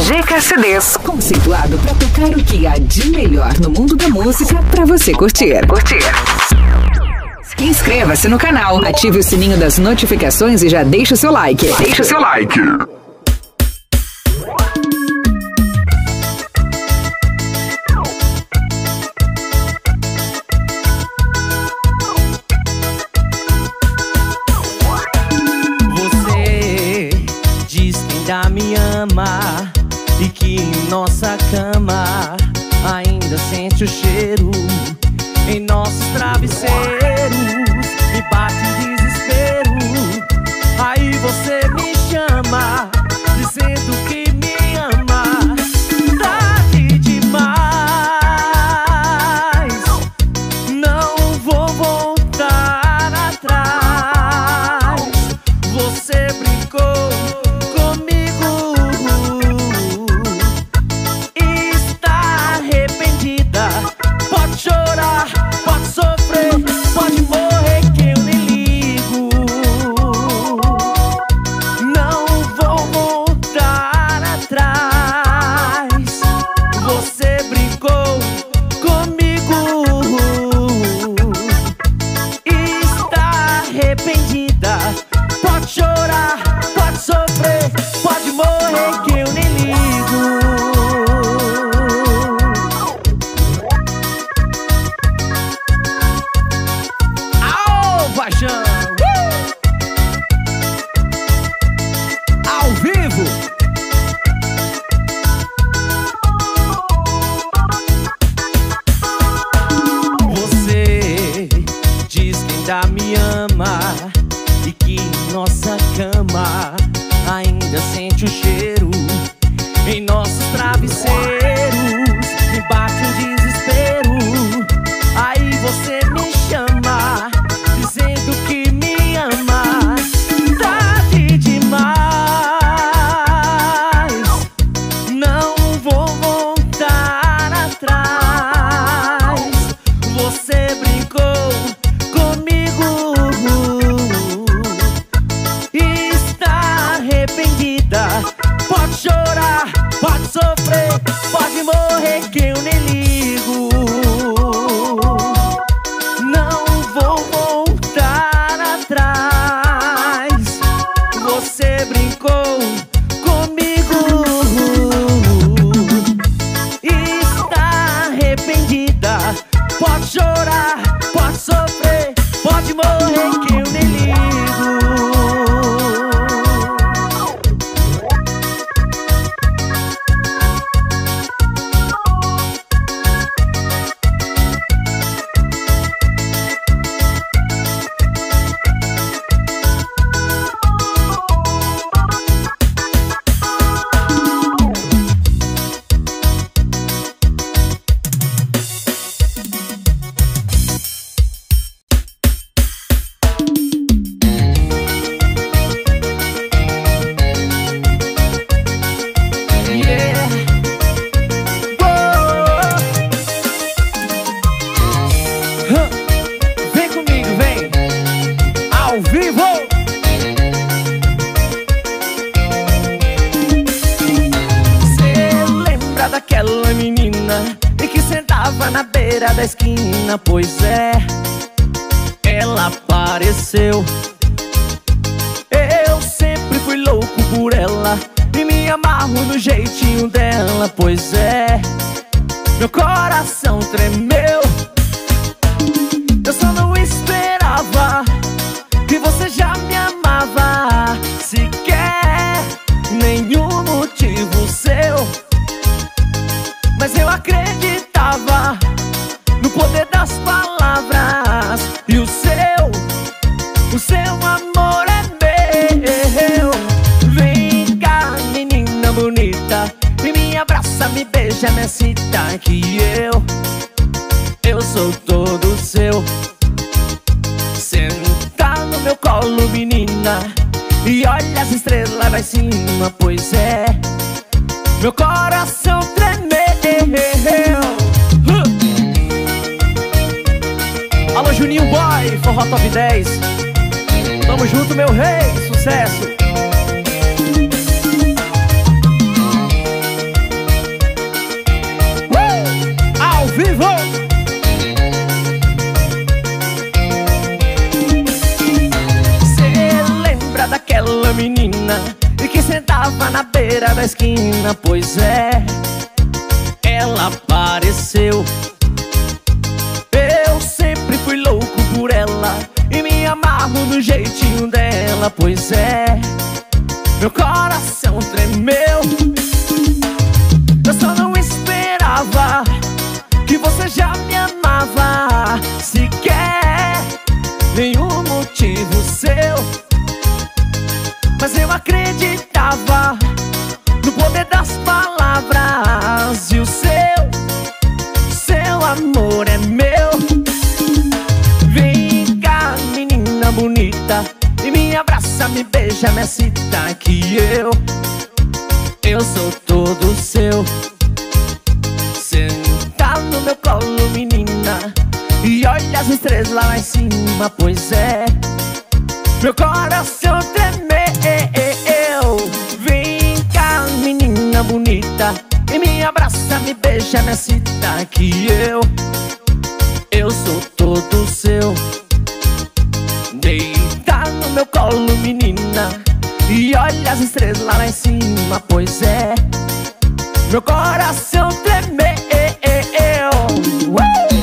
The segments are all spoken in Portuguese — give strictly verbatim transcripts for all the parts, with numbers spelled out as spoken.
G K C Ds, conceituado para tocar o que há de melhor no mundo da música para você curtir. Curtir. Inscreva-se no canal, ative o sininho das notificações e já deixa o seu like. Deixa o seu like. Você diz que ainda me ama e que em nossa cama ainda sente o cheiro em nossos travesseiros. Me bate um desespero, aí você me chama, dizendo que me ama. Tarde demais, não vou voltar atrás. Você brincou comigo e está arrependida. Pode chorar, pode sofrer, pode morrer que eu nem ligo. Não vou voltar atrás. Você brincou comigo e está arrependida. Pode chorar, pode sofrer, pode morrer que eu nem ligo. Paixão, uh! Ao vivo. Você diz que ainda me ama e que em nossa cama ainda sente o cheiro em nossos travesseiros. Me bate um desespero, aí você me chama, dizendo que me ama. Tarde demais, não vou voltar atrás. Você brincou comigo e está arrependida. Pode chorar, pode sofrer, pode morrer que eu nem ligo. Não vou voltar atrás. Você brincou comigo e está arrependida. Pode chorar, pode sofrer, pode morrer que eu nem ligo. Vem comigo, vem. Ao vivo. Você lembra daquela menina e que sentava na beira da esquina? Pois é, ela apareceu. Eu sempre fui louco por ela e me amarro no jeitinho dela. Pois é, meu coração tremeu. Eu só não esperava que você já me amava. Sequer nenhum motivo seu, mas eu acreditava no poder das palavras. E o seu, o seu amor é meu. Vem cá, menina bonita, e me abraça, me beija, me excita, que eu Eu sou todo seu. Senta no meu colo, menina, e olha as estrelas lá em cima. Pois é, meu coração tremeu. uh! Alô, Juninho Boy, Forró Top dez. Tamo junto, meu rei, sucesso. esquina, pois é, ela apareceu. Eu sempre fui louco por ela e me amarro no jeitinho dela, pois é, meu coração tremeu. Eu só não esperava que você já me amava, sequer nenhum motivo seu. Mas eu acreditava no poder das palavras, e o seu, seu amor é meu. Vem cá, menina bonita, e me abraça, me beija, me excita, que eu, eu sou todo seu. Senta no meu colo, menina, e olha as estrelas lá em cima, pois é, meu coração tremeu. Vem cá, menina bonita, e me abraça, me beija, me excita, que eu, eu sou todo seu. Deita no meu colo, menina, e olha as estrelas lá em cima, pois é, meu coração tremeu. uh!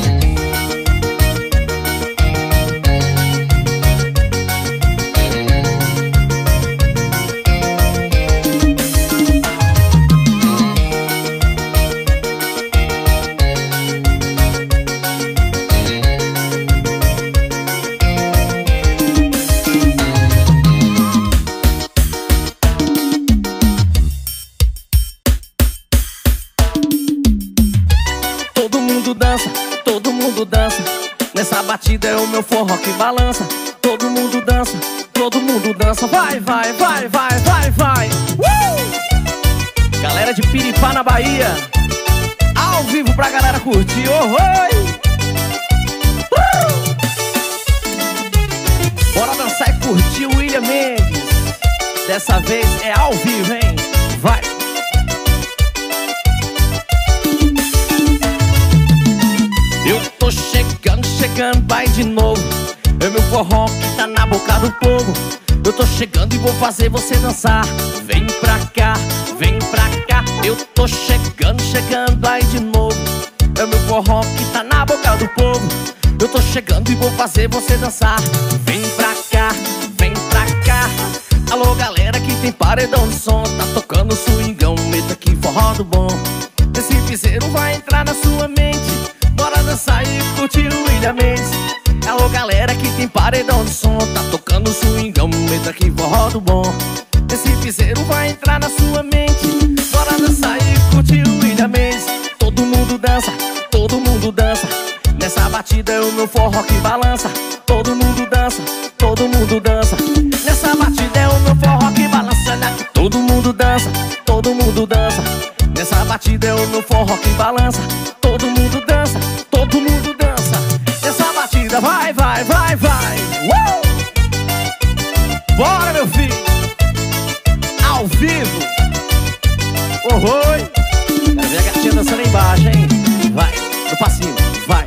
Todo mundo dança, nessa batida é o meu forró que balança. Todo mundo dança, todo mundo dança. Vai, vai, vai, vai, vai, vai. uh! Galera de Piripá na Bahia, ao vivo pra galera curtir. Oh, oi! uh! Bora dançar e curtir o William Mendes. Dessa vez é ao vivo, hein? Vai! Eu tô chegando, chegando, vai de novo. É meu forró que tá na boca do povo. Eu tô chegando e vou fazer você dançar. Vem pra cá, vem pra cá. Eu tô chegando, chegando, vai de novo. É meu forró que tá na boca do povo. Eu tô chegando e vou fazer você dançar. Vem pra cá, vem pra cá. Alô galera que tem paredão de som, tá tocando swingão, meta que forró do bom. Esse piseiro vai entrar na sua mente. Bora dançar e curtir o William Mendes. Alô galera que tem paredão de som, tá tocando swingão, meta que forró do bom. Esse piseiro vai entrar na sua mente. Bora dançar e curtir o William Mendes. Todo mundo dança, todo mundo dança. Nessa batida é o meu forró que balança. Todo mundo dança, todo mundo dança. Nessa batida é o meu forró que balança. Todo mundo dança, todo mundo dança. Nessa batida é o meu forró que balança. Todo mundo dança, todo mundo dança. Nessa batida vai, vai, vai, vai. uh! Bora meu filho, ao vivo. Oh, oi. Quero ver a gatinha dançando aí embaixo, hein? Vai, no passinho, vai.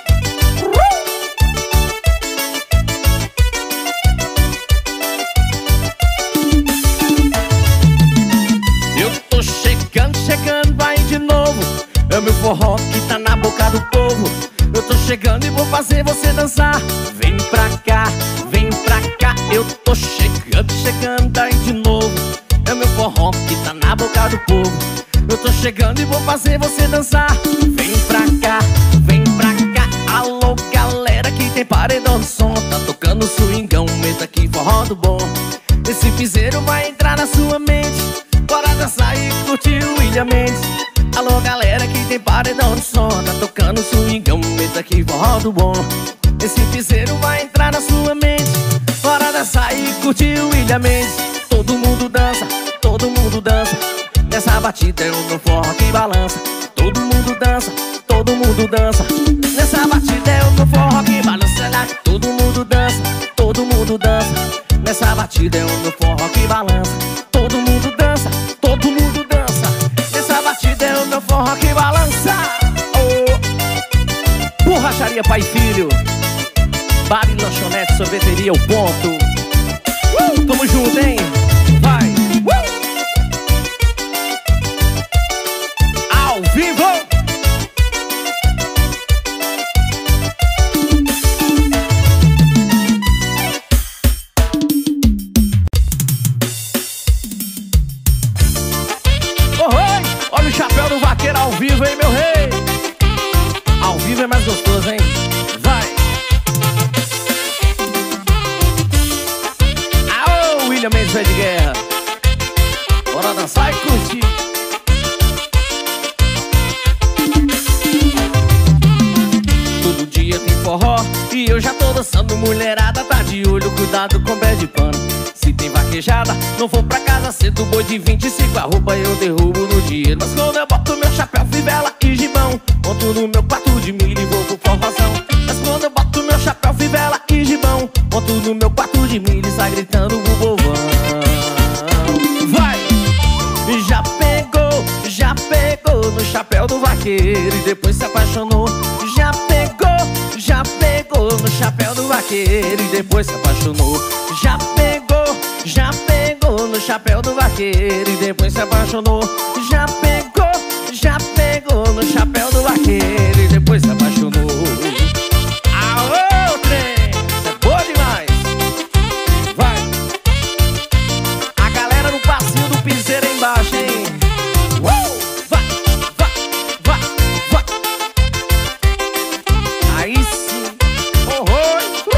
Chegando, vai de novo. É o meu forró que tá na boca do povo. Eu tô chegando e vou fazer você dançar. Vem pra cá, vem pra cá. Eu tô chegando, chegando, vai de novo. É o meu forró que tá na boca do povo. Eu tô chegando e vou fazer você dançar. Vem pra cá, vem pra cá. Alô galera que tem paredão de som, tá tocando swingão, meta que forró do bom. Esse piseiro vai entrar na sua mente. Bora dançar e curtir o William Mendes. Alô galera que tem paredão de som, tá tocando swingão, meta que forró do bom. Esse piseiro vai entrar na sua mente. Bora dançar e curtir o William Mendes. Todo mundo dança, todo mundo dança. Nessa batida é o meu forró que balança. Todo mundo dança, todo mundo dança. Nessa batida é o meu forró que balança. Todo mundo dança, todo mundo dança. Nessa batida é o meu forró que balança. Todo mundo dança, todo mundo dança. Nessa batida é o meu forró que balança. Oh. Borracharia Pai e Filho, bar e lanchonete, sorveteria, o ponto. uh, Tamo junto, hein? Vai. uh. do Vaqueiro ao vivo, hein, meu rei? Ao vivo é mais gostoso, hein? Vai! Aô, William Mendes, velho de guerra. Bora dançar e curtir. Todo dia tem forró e eu já tô dançando. Mulherada tá de olho, cuidado com pé de pano. Se tem vaquejada, não vou pra casa cedo. Boi de vinte e cinco, a roupa eu derrubo no dinheiro. Mas quando eu boto meu chapéu, fivela e gibão, monto no meu quarto de milho e vou pro forrozão. Mas quando eu boto meu chapéu, fivela e gibão, monto no meu quarto de milho e sai gritando pro povão. Vai! Já pegou, já pegou no chapéu do vaqueiro e depois se apaixonou. Já pegou, já pegou no chapéu do vaqueiro e depois se apaixonou. Já pegou, já pegou no chapéu do vaqueiro e depois se apaixonou. Já pegou, já pegou no chapéu do vaqueiro e depois se apaixonou. Aô, trem, isso é boa demais. Vai. A galera no passinho do piseiro embaixo, hein? Uou! Vai, vai, vai, vai. Aí sim. Oh, oh.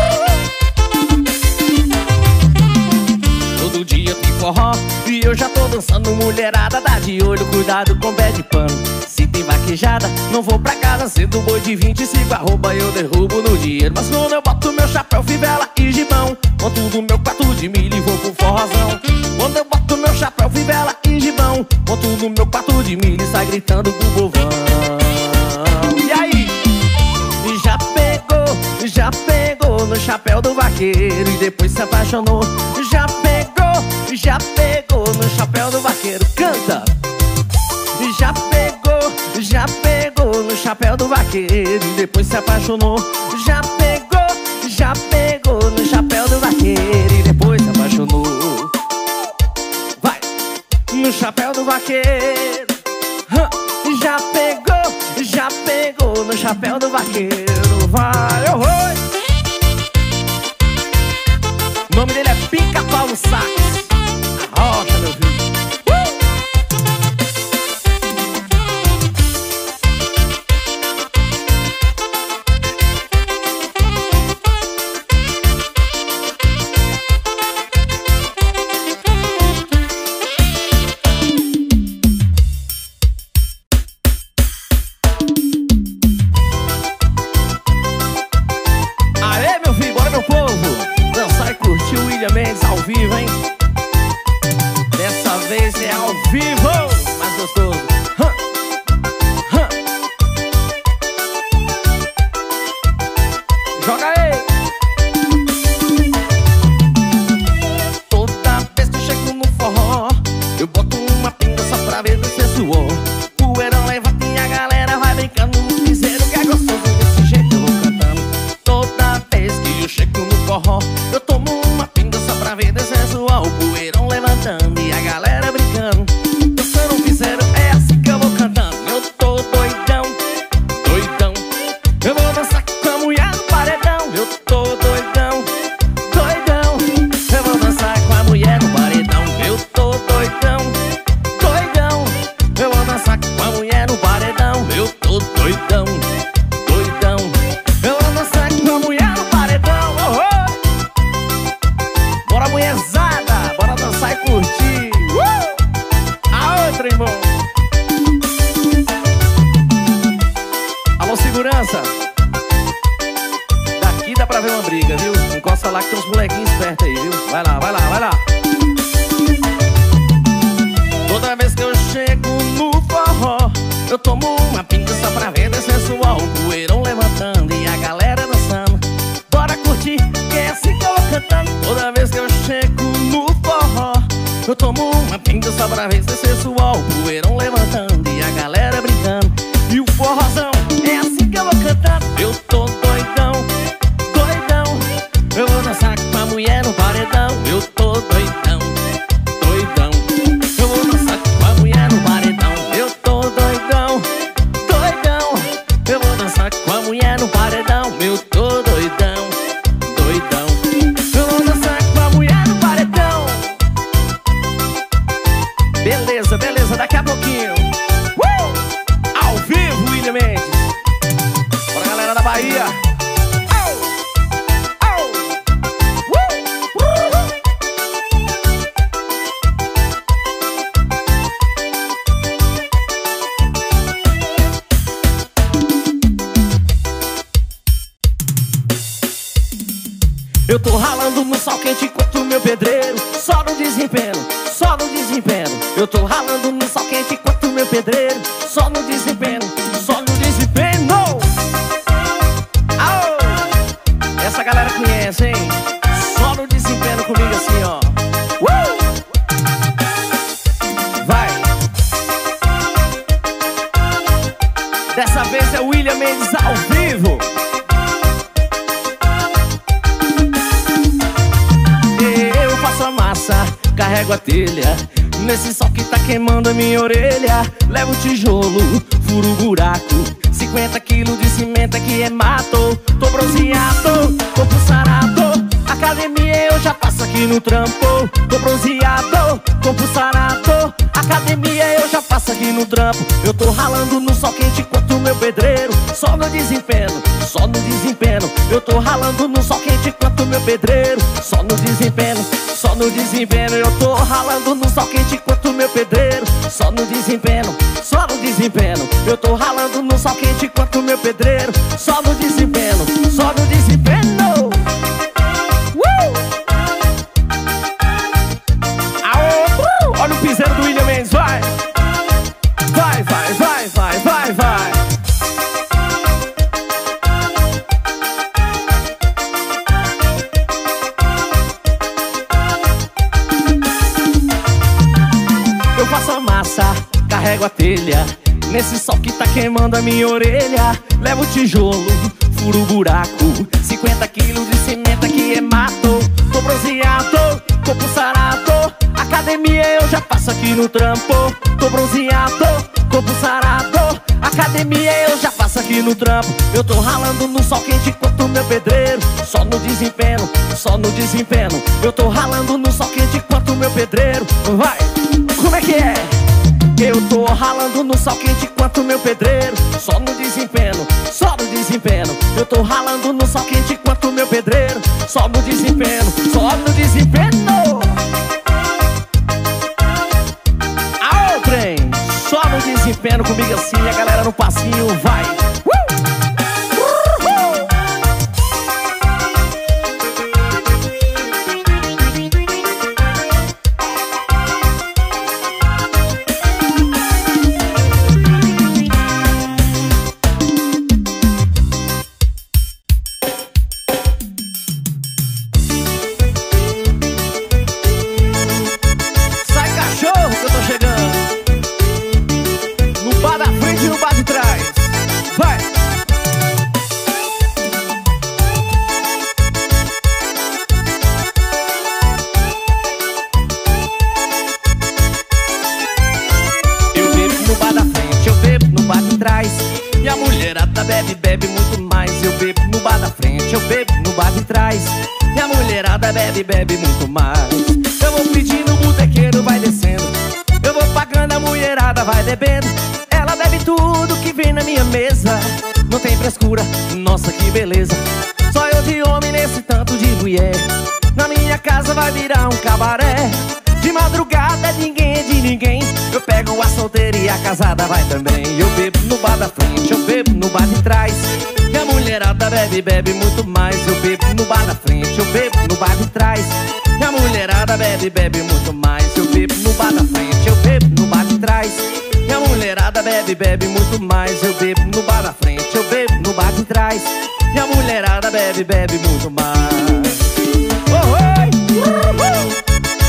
Todo dia tem forró e eu já tô dançando. Mulherada dá de olho, cuidado com pé de pano. Se tem vaquejada, não vou pra casa cedo. Boi de vinte e cinco, a roupa eu derrubo no dinheiro. Mas quando eu boto meu chapéu, fivela e gibão, monto no meu quarto de milho e vou pro forrozão. Quando eu boto meu chapéu, fivela e gibão, monto no meu quarto de milho e sai gritando pro povão. E aí? Já pegou, já pegou no chapéu do vaqueiro e depois se apaixonou. Já pegou, já pegou no chapéu do vaqueiro. Canta! Já pegou, já pegou no chapéu do vaqueiro e depois se apaixonou. Já pegou, já pegou no chapéu do vaqueiro e depois se apaixonou. Vai! No chapéu do vaqueiro. Já pegou, já pegou no chapéu do vaqueiro. Vai, oh, oi! O nome dele é Pica Paulo Sax. A rocha, meu filho. Mendes ao vivo, hein? Dessa vez é ao vivo, mais gostoso. Hã? Hã? Joga aí! Toda vez que eu chego no forró, eu boto uma pinga só pra ver descer suor. Poeirão levanta e a galera vai brincando no piseiro, que é gostoso desse jeito eu vou cantando. Toda vez que eu chego no forró, eu tomo uma pinga só pra ver descer suor. O poeirão levantando e a galera brincando. Dançando no piseiro, é assim que eu vou cantando. Eu tô doidão, doidão. Eu vou dançar com a mulher no paredão. Eu tô doidão, doidão. Eu vou dançar com a mulher no paredão. Eu tô doidão, doidão. Eu vou dançar com a mulher no paredão. Eu tô doidão, doidão. Eu vou dançar com a mulher no paredão. Oh, oh. Bora, mulherzada, bora dançar e curtir. uh! A outra, irmão. Alô, segurança. Daqui dá pra ver uma briga, viu? Encosta lá que tem uns molequinhos espertos aí, viu? Vai lá, vai lá, vai lá. Toda vez que eu chego no forró, eu tomo uma pinga só pra ver descer suor. O poeirão levantando e a galera dançando. Bora curtir, que é assim que eu vou cantando. Toda vez que eu chego no forró, eu tomo uma pinga só pra ver descer suor. O poeirão levantando e a galera brincando. E o forrozão, é assim que eu vou cantando. Eu tô doidão, doidão. Eu vou dançar com a mulher no paredão. Eu tô doidão, tô ralando no sol quente enquanto meu pedreiro só no desempenho, só no desempenho. Eu tô ralando no sol quente enquanto meu pedreiro só no desempenho, só no desempenho. Aô! Essa galera conhece, hein? Só no desempenho comigo assim, ó. Uh! Vai! Dessa vez é o William Mendes ao vivo. Eu faço a massa, carrego a telha, nesse sol que tá queimando a minha orelha. Levo o tijolo, furo o buraco, cinquenta quilos de cimento aqui é mato. Tô bronzeado, corpo sarado, academia eu já passo aqui no trampo. Tô bronzeado, corpo sarado, academia eu já passo aqui no trampo. Eu tô ralando no sol quente enquanto meu pedreiro só no desempenho, só no desempenho. Eu tô ralando no sol quente enquanto meu pedreiro só no desempenho, só no desempenho. Eu tô ralando no sol quente enquanto meu pedreiro só no desempenho, só no desempenho. Eu tô ralando no sol quente enquanto meu pedreiro só no desempenho, só no desempenho. Uh! Aô, uh! Olha o piseiro do William Mendes, vai! Vai, vai, vai, vai, vai, vai! Eu faço a massa, carrego a telha, nesse sol que tá queimando a minha orelha. Levo o tijolo, furo o buraco, cinquenta quilos de cimento aqui é mato. Tô bronzeado, corpo sarado, academia eu já passo aqui no trampo. Tô bronzeado, corpo sarado, academia eu já passo aqui no trampo. Eu tô ralando no sol quente enquanto meu pedreiro só no desempenho, só no desempenho. Eu tô ralando no sol quente enquanto meu pedreiro, vai! Como é que é? Eu tô ralando no sol quente enquanto meu pedreiro só no desempenho, só no desempenho. Eu tô ralando no sol quente enquanto meu pedreiro só no desempenho, só no desempenho. Aô, trem! Só no desempenho comigo assim, a galera no passinho, vai! E a mulherada bebe, bebe muito mais. Eu bebo no bar da frente, eu bebo no bar de trás. E a mulherada bebe, bebe muito mais. Eu vou pedindo, o botequeiro vai descendo. Eu vou pagando, a mulherada vai bebendo. Ela bebe tudo que vem na minha mesa. Não tem frescura, nossa que beleza. Só eu de homem nesse tanto de mulher. Na minha casa vai virar um cabaré. De madrugada ninguém é de ninguém. Eu pego a solteira e a casada vai também. Eu bebo no bar da frente, eu bebo no bar de trás. E a mulherada bebe, bebe muito mais. Eu bebo no bar da frente, eu bebo no bar de trás. E a mulherada bebe, bebe muito mais. Eu bebo no bar da frente, eu bebo no bar de trás. E a mulherada bebe, bebe muito mais. Eu bebo no bar da frente, eu bebo no bar de trás. E a mulherada bebe, bebe muito mais. Oh, oh, uh, uh.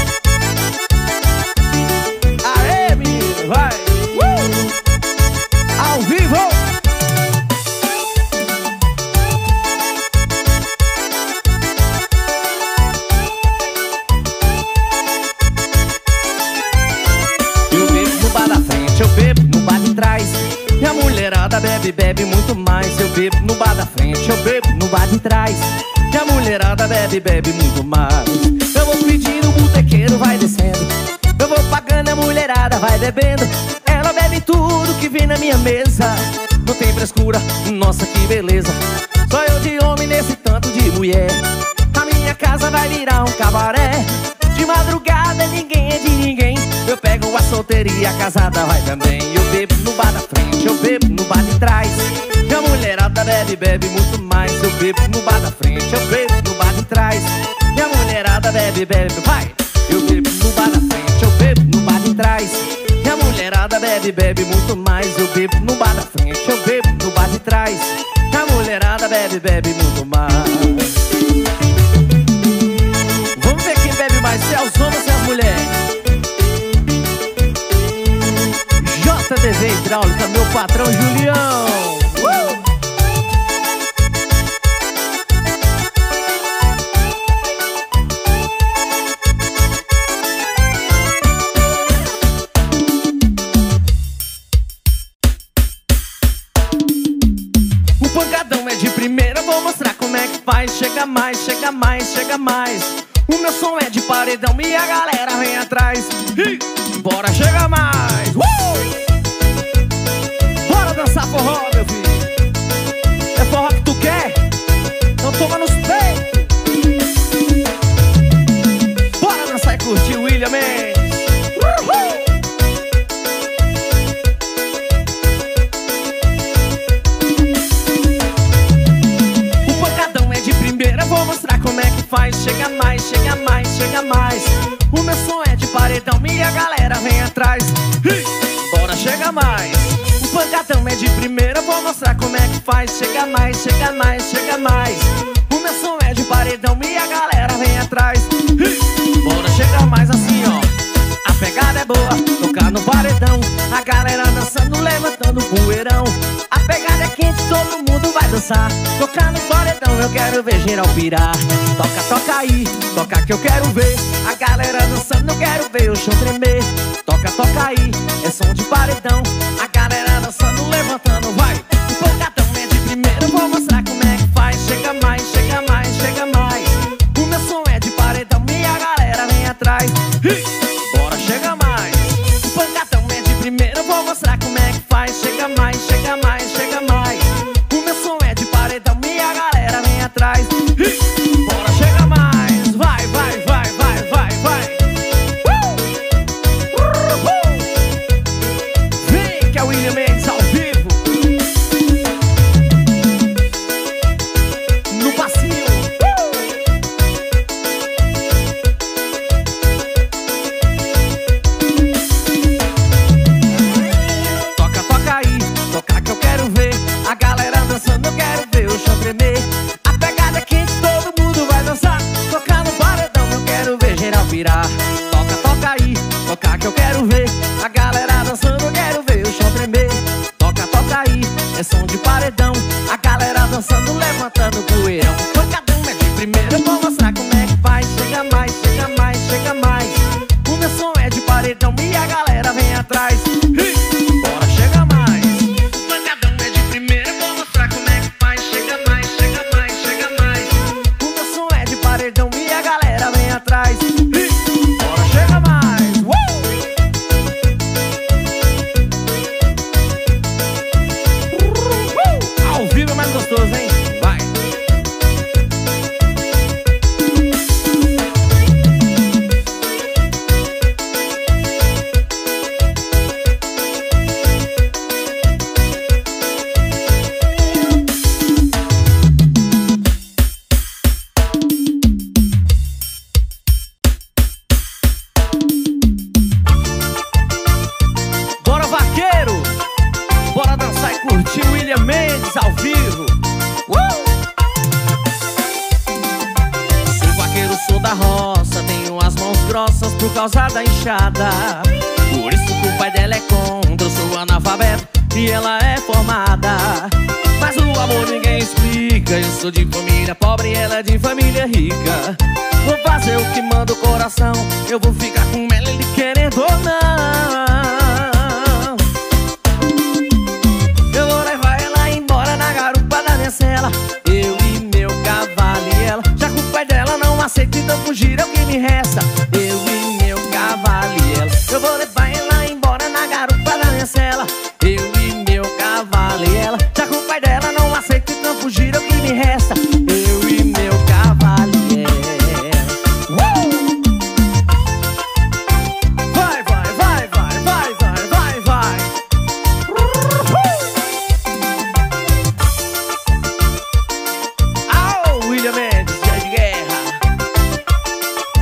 Vai! Uh! Ao vivo! Eu bebo no bar da frente, eu bebo no bar de trás. E a mulherada bebe, bebe muito mais. Eu bebo no bar da frente, eu bebo no bar de trás. E a mulherada bebe, bebe muito mais. Eu vou pedindo, o botequeiro vai descendo. Eu vou pagando, a mulherada vai bebendo. Ela bebe tudo que vem na minha mesa. Não tem frescura, nossa que beleza. Só eu de homem nesse tanto de mulher. A minha casa vai virar um cabaré. De madrugada ninguém é de ninguém. Eu pego a solteira e a casada vai também. Eu bebo no bar da frente, eu bebo no bar de trás. E a mulherada bebe, bebe muito mais. Eu bebo no bar da frente, eu bebo no bar de trás. bebe, bebe, vai. Eu bebo no bar da frente, eu bebo no bar de trás. E a mulherada bebe, bebe muito mais. Eu bebo no bar da frente, eu bebo no bar de trás. E a mulherada bebe, bebe muito mais. Vamos ver quem bebe mais, se é os homens ou se é as mulheres. J D V Hidráulica, meu patrão Julião. uh! O pancadão é de primeira, vou mostrar como é que faz. Chega mais, chega mais, chega mais. O meu som é de paredão e a galera vem atrás. Ih, bora, chega mais. uh! Bora dançar forró, meu filho. É forró que tu quer? Então toma nos peitos. Bora dançar e curtir o William Mendes. Uhul! O pancadão é de primeira, vou mostrar como é que faz. Chega mais, chega mais, chega mais. O meu som é de paredão e a galera vem atrás. Ih, bora, chega mais. O pancadão é de primeira, vou mostrar como é que faz. Chega mais, chega mais, chega mais. O meu som é de paredão e a galera vem atrás. Ih, bora, chega mais assim, ó. A pegada é boa, tocar no paredão. A galera dançando, levantando o poeirão. A pegada é quente, todo mundo vai dançar. Tocar no paredão, eu quero ver geral pirar. Toca, toca aí, toca que eu quero ver. A galera dançando, eu quero ver o chão tremer. Toca, toca aí, é som de paredão. A galera dançando, levantando, vai. O pancadão é de primeira, vou mostrar como é que faz. Chega mais, chega mais, chega mais. O meu som é de paredão e a galera vem atrás. Bora, chega mais. O pancadão é de primeira, vou mostrar como é que faz. Chega mais, chega mais, chega mais. O meu som é de paredão e a galera vem atrás. Bora, chega mais. Vai, vai, vai, vai, vai, vai. Uh! Uh! Vem que é o William Mendes ao vivo. No passinho. Toca, toca aí, toca que eu quero ver. A galera dançando, eu quero ver o chão tremer. A pegada é quente, todo mundo vai dançar. Tocar no paredão, eu quero ver geral virar. Toca, toca aí, toca que eu quero ver. A galera dançando, eu quero ver o chão tremer. Toca, toca aí, é som de paredão. A galera dançando, levantando o poeirão. Pancadão é de primeira, eu vou mostrar como é que faz. Chega mais, chega mais, chega mais. O meu som é de paredão e a galera vem atrás. Bora, chega mais. O pancadão é de primeira, eu vou mostrar como é que faz. Chega mais, chega mais, chega mais. O meu som é de paredão e a galera vem atrás. Bora, chega mais. Uh! Uh! Ao vivo é mais gostoso, hein? Vai. Bora, vaqueiro! Bora dançar e curtir o William Mendes ao vivo. Uh! Sou vaqueiro, sou da roça. Tenho as mãos grossas por causa da enxada. Por isso que o pai dela é contra. Eu sou analfabeto e ela é formada. Mas o amor ninguém explica. Eu sou de família pobre e ela é de família rica. Vou fazer o que manda o coração. Eu vou ficar com ela, ele querendo ou não. Eu vou levar ela embora na garupa da minha cela. Eu e meu cavalo e ela. Já que o pai dela não aceita, então fugir é o que me resta. Eu e meu cavalo e ela. Eu vou levar ela embora na garupa da minha cela. Eu e meu cavalo e ela. Já que o pai dela não aceita, então fugir é o que me resta. Eu e meu cavalo e ela. Uh! Vai, vai, vai, vai, vai, vai, vai, vai. Uh! Au, William Mendes, dia de guerra.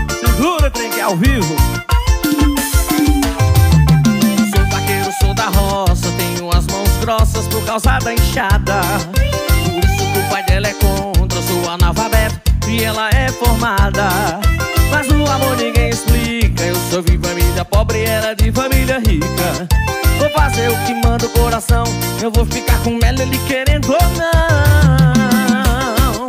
grossas por causa da enxada. Por isso que o pai dela é contra, eu sou analfabeto e ela é formada. Mas o amor ninguém explica, eu sou de família pobre e ela de família rica. Vou fazer o que manda o coração, eu vou ficar com ela, ele querendo ou não.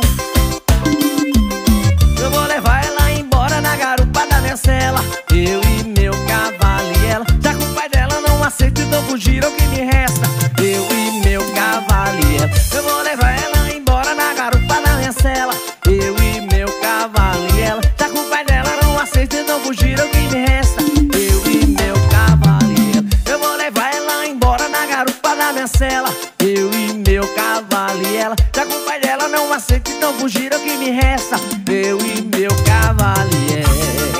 Eu vou levar ela embora na garupa da minha cela, eu e meu cavalo e ela. Já que o pai dela não aceita, então fugir é o que me resta, eu e meu cavalo e ela. Eu vou levar ela embora na garupa da minha cela, eu e meu cavalo e ela. Já que o pai dela não aceita, então fugir é o que me resta, eu e meu cavalo e ela. Eu vou levar ela embora na garupa da minha cela, eu e meu cavalo e ela. Já que o pai dela não aceita, então fugir é o que me resta, eu e meu cavalo e ela.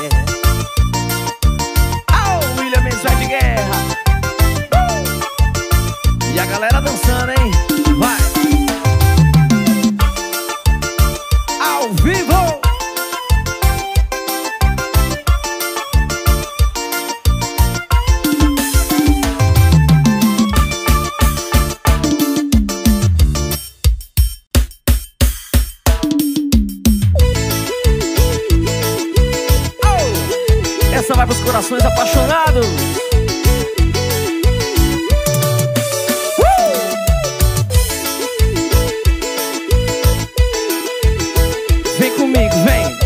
Oh, William Mendes vai de guerra. uh! E a galera dançando, hein? Vai! Ao vivo! Essa vai pros corações apaixonados. uh! Vem comigo, vem.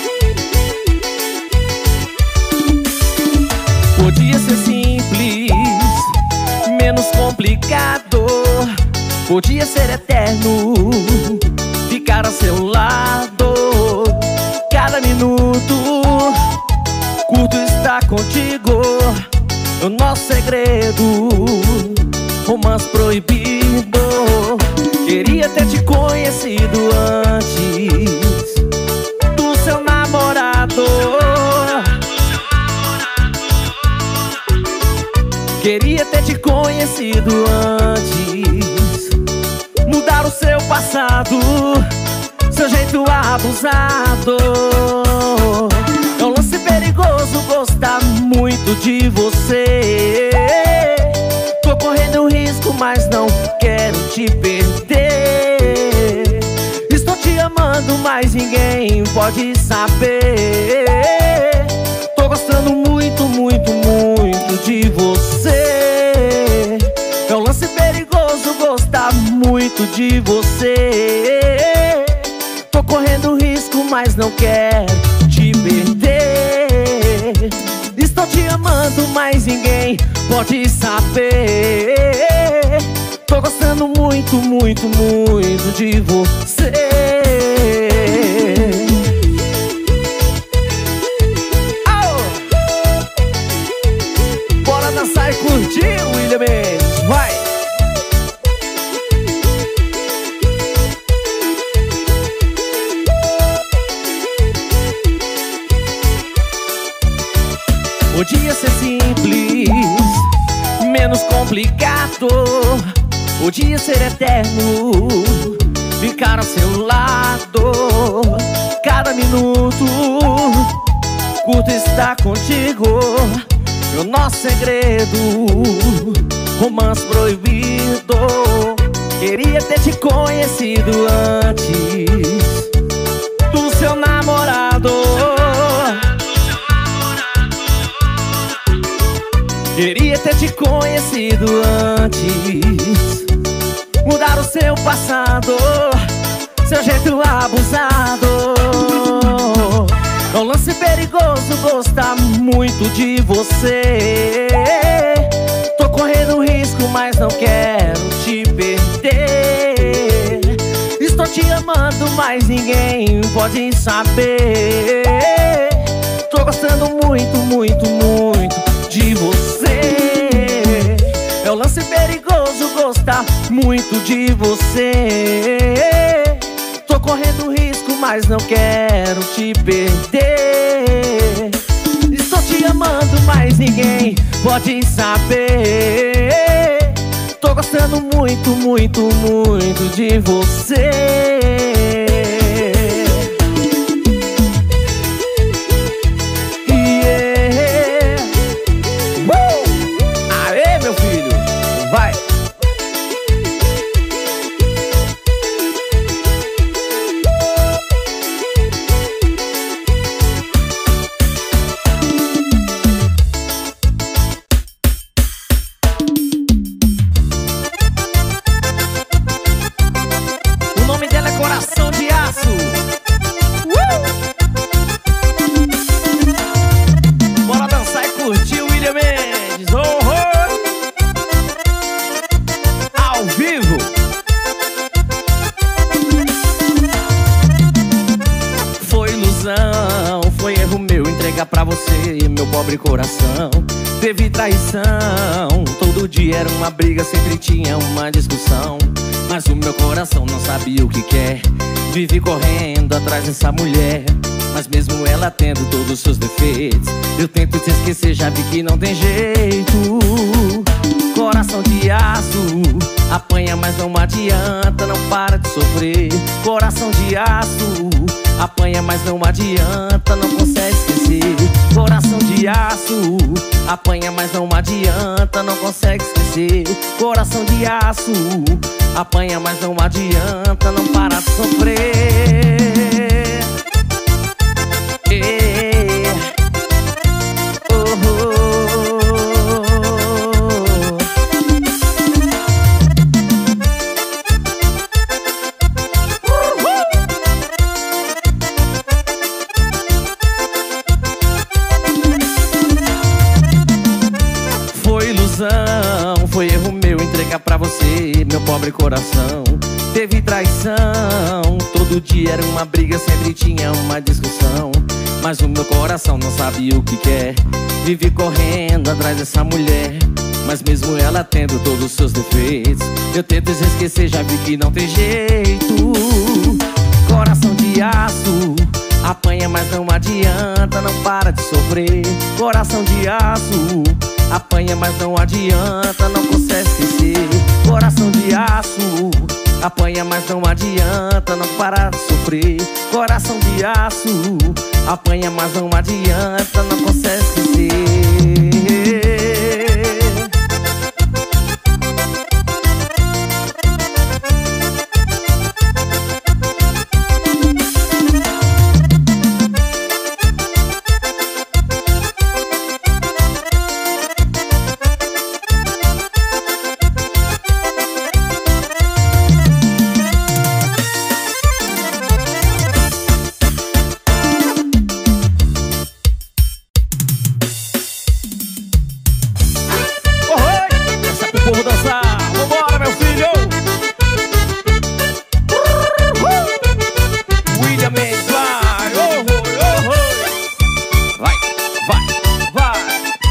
Podia ser simples, menos complicado. Podia ser eterno, ficar ao seu lado. Cada minuto curto está contigo, o nosso segredo, romance proibido. Queria ter te conhecido antes do seu namorado. Queria ter te conhecido antes, mudar o seu passado, seu jeito abusado. É um lance perigoso gostar muito de você. Tô correndo risco, mas não quero te perder. Estou te amando, mas ninguém pode saber. Tô gostando muito, muito, muito de você. É um lance perigoso gostar muito de você. Tô correndo risco, mas não quero te perder. Estou te amando, mas ninguém pode saber. Tô gostando muito, muito, muito de você. Oh! Bora dançar e curtir, William Mendes, vai! Podia ser simples, menos complicado. Podia ser eterno, ficar ao seu lado. Cada minuto curto está contigo, o nosso segredo, romance proibido. Queria ter te conhecido antes do seu namorado. Queria ter te conhecido antes, mudar o seu passado, seu jeito abusado. É um lance perigoso gostar muito de você. Tô correndo risco, mas não quero te perder. Estou te amando, mas ninguém pode saber. Tô gostando muito, muito, muito de você. É um lance perigoso gostar muito de você. Tô correndo risco, mas não quero te perder. Estou te amando, mas ninguém pode saber. Tô gostando muito, muito, muito de você. você, meu pobre coração. Teve traição, todo dia era uma briga, sempre tinha uma discussão. Mas o meu coração não sabia o que quer. Vive correndo atrás dessa mulher, mas mesmo ela tendo todos os seus defeitos, eu tento te esquecer, já vi que não tem jeito. Coração de aço, apanha mas não adianta, não para de sofrer. Coração de aço, apanha mas não adianta, não consegue esquecer. Coração de aço, apanha mas não adianta, não consegue esquecer. Coração de aço, apanha mas não adianta, não para de sofrer. Yeah. Oh, oh. Foi ilusão, foi erro meu entregar pra você, meu pobre coração. Teve traição, todo dia era uma briga, sempre tinha uma discussão. Mas o meu coração não sabia o que quer. Vive correndo atrás dessa mulher, mas mesmo ela tendo todos os seus defeitos, eu tento te esquecer, já vi que não tem jeito. Coração de aço, apanha mas não adianta, não para de sofrer. Coração de aço, apanha mas não adianta, não consegue esquecer. Coração de aço, apanha mas não adianta, não para de sofrer. Coração de aço, apanha mas não adianta, não consegue esquecer. Vamos dançar, vambora meu filho. William Mendes, vai, oh, oh, oh. Vai, vai, vai.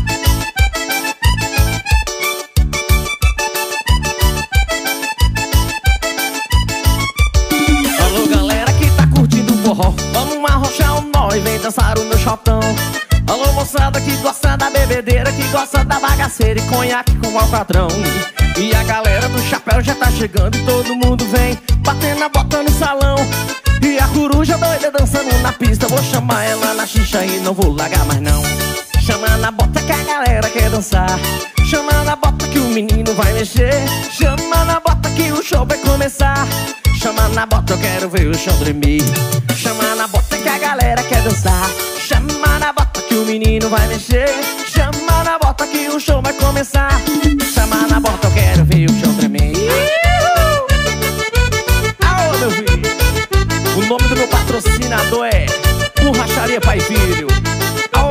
Alô galera que tá curtindo o forró, vamos arrochar o nó e vem dançar o meu chotão. Alô moçada que gosta da bebedeira, que gosta da bagaceira e conhaque com alcatrão. E a galera do chapéu já tá chegando e todo mundo vem batendo a bota no salão. E a coruja doida dançando na pista, vou chamar ela na xixa e não vou largar mais não. Chama na bota que a galera quer dançar, chama na bota que o menino vai mexer, chama na bota que o show vai começar. Chama na bota, eu quero ver o chão tremer. Chama na bota que a galera quer dançar, chama na bota que o menino vai mexer, chama na bota que o show vai começar. Chama na bota, eu quero ver o chão tremer. Aô, meu filho. O nome do meu patrocinador é Borracharia Pai e Filho. Aô.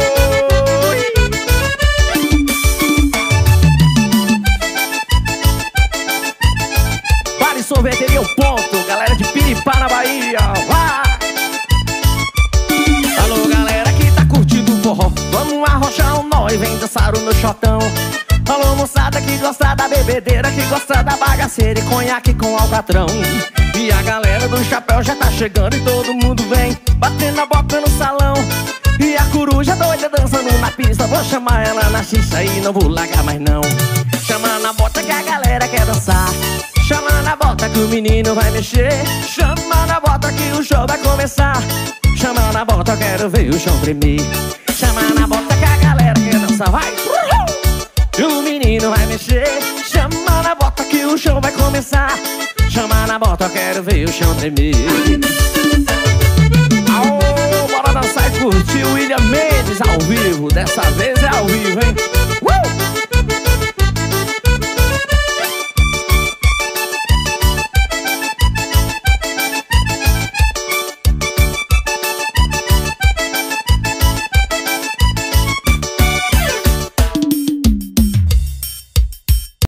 Bar e Sorveteria O Ponto, galera de Piripá na Bahia. Vai. Alô galera que tá curtindo o forró, vamos arrochar um nó e vem dançar o meu chotão. Alô moçada que gosta da bebedeira, que gosta da bagaceira e conhaque com alcatrão. E a galera do chapéu já tá chegando e todo mundo vem batendo a bota no salão. E a coruja doida dançando na pista, vou chamar ela na xixa e não vou largar mais não. Chama na bota que a galera quer dançar, chama na bota que o menino vai mexer, chama na bota que o show vai começar. Chama na bota, eu quero ver o chão tremer. Chama na bota que a galera quer dançar, vai! E o menino vai mexer, chama na bota que o show vai começar. Chama na bota, eu quero ver o chão tremer. Aô, bora dançar e curtir o William Mendes ao vivo. Dessa vez é ao vivo, hein?